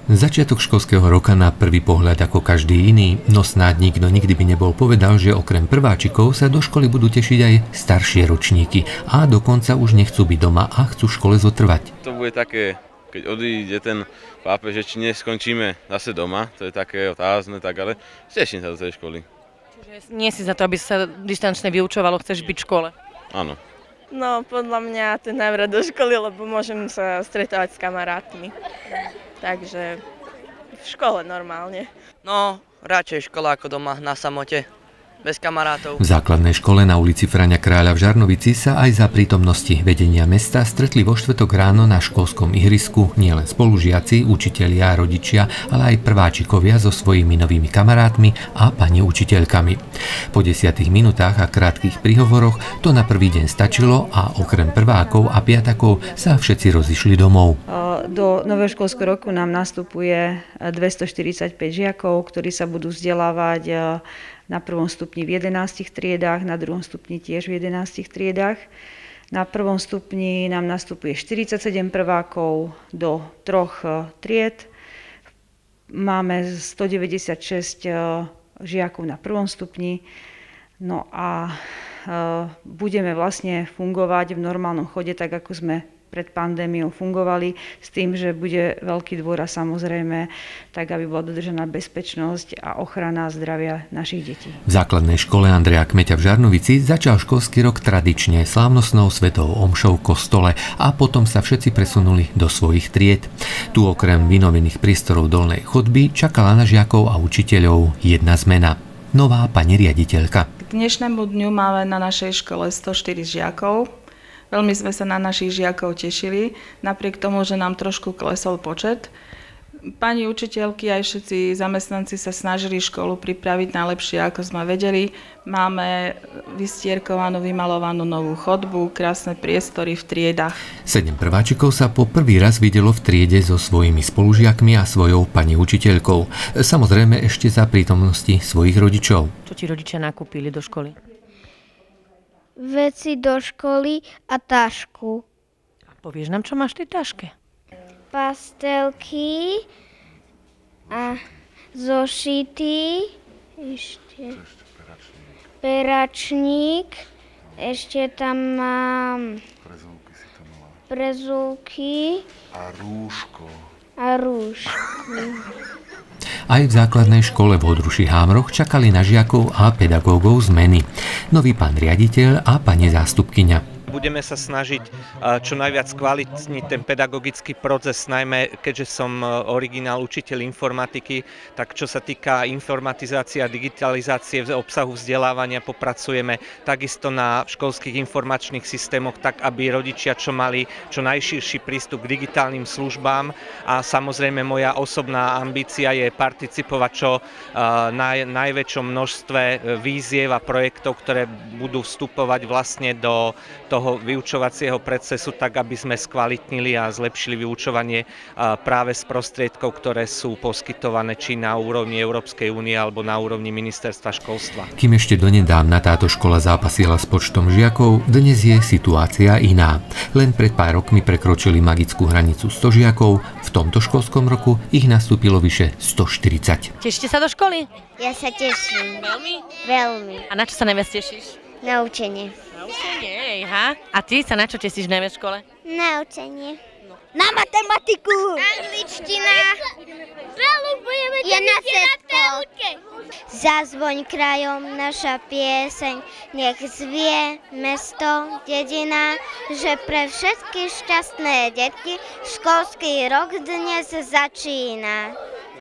Začiatok školského roka na prvý pohľad ako každý iný, no snáď nikto nikdy by nebol povedal, že okrem prváčikov sa do školy budú tešiť aj staršie ročníky a dokonca už nechcú byť doma a chcú v škole zotrvať. To bude také, keď odíde ten pápež, že či neskončíme zase doma, to je také otázne, tak ale teším sa do tej školy. Čiže nie si za to, aby sa dištančne vyučovalo, chceš byť v škole? Áno. No, podľa mňa ten návrat do školy, lebo môžem sa stretávať s kamarátmi. Takže v škole normálne. No, radšej škola ako doma na samote, bez kamarátov. V základnej škole na ulici Fraňa Kráľa v Žarnovici sa aj za prítomnosti vedenia mesta stretli vo štvrtok ráno na školskom ihrisku nielen spolužiaci, učitelia, rodičia, ale aj prváčikovia so svojimi novými kamarátmi a pani učiteľkami. Po 10 minútach a krátkych príhovoroch to na prvý deň stačilo a okrem prvákov a piatakov sa všetci rozišli domov. Do nového školského roku nám nastupuje 245 žiakov, ktorí sa budú vzdelávať na prvom stupni v 11 triedách, na druhom stupni tiež v 11 triedách. Na prvom stupni nám nastupuje 47 prvákov do 3 tried. Máme 196 žiakov na prvom stupni. No a budeme vlastne fungovať v normálnom chode, tak ako sme pred pandémiou fungovali, s tým, že bude veľký dôraz samozrejme, tak aby bola dodržaná bezpečnosť a ochrana zdravia našich detí. V základnej škole Andreja Kmeťa v Žarnovici začal školský rok tradične slávnostnou svetou omšou v kostole a potom sa všetci presunuli do svojich tried. Tu okrem vynovených priestorov dolnej chodby čakala na žiakov a učiteľov jedna zmena. Nová pani riaditeľka. K dnešnému dňu máme na našej škole 104 žiakov. Veľmi sme sa na našich žiakov tešili, napriek tomu, že nám trošku klesol počet. Pani učiteľky aj všetci zamestnanci sa snažili školu pripraviť najlepšie, ako sme vedeli. Máme vystierkovanú, vymalovanú novú chodbu, krásne priestory v triedách. 7 prváčikov sa po prvý raz videlo v triede so svojimi spolužiakmi a svojou pani učiteľkou. Samozrejme ešte za prítomnosti svojich rodičov. Čo ti rodičia nakúpili do školy? Veci do školy a tašku. Povieš nám, čo máš v tej taške? Pastelky a zošity, ešte peračník, ešte tam mám prezúky a rúško. Aj v základnej škole v Hodruši Hámroch čakali na žiakov a pedagógov zmeny. Nový pán riaditeľ a pani zástupkyňa. Budeme sa snažiť čo najviac kvalitniť ten pedagogický proces, najmä keďže som originál učiteľ informatiky, tak čo sa týka informatizácie a digitalizácie obsahu vzdelávania, popracujeme takisto na školských informačných systémoch, tak aby rodičia čo mali čo najširší prístup k digitálnym službám a samozrejme moja osobná ambícia je participovať čo najväčšom množstve výziev a projektov, ktoré budú vstupovať vlastne do toho vyučovacieho procesu, tak aby sme skvalitnili a zlepšili vyučovanie práve z prostriedkov, ktoré sú poskytované či na úrovni Európskej únie alebo na úrovni ministerstva školstva. Kým ešte donedávna táto škola zápasila s počtom žiakov, dnes je situácia iná. Len pred pár rokmi prekročili magickú hranicu 100 žiakov, v tomto školskom roku ich nastúpilo vyše 140. Tešíte sa do školy? Ja sa teším. Veľmi? Veľmi. A na čo sa najviac tešíš? Na učenie. Na učenie, ha? A ty sa na čo tešíš najviac v škole? Na učenie. Na matematiku. Angličtina. Ja na všetko. Zazvoň krajom naša pieseň, nech zvie mesto, dedina, že pre všetky šťastné detky školský rok dnes začína.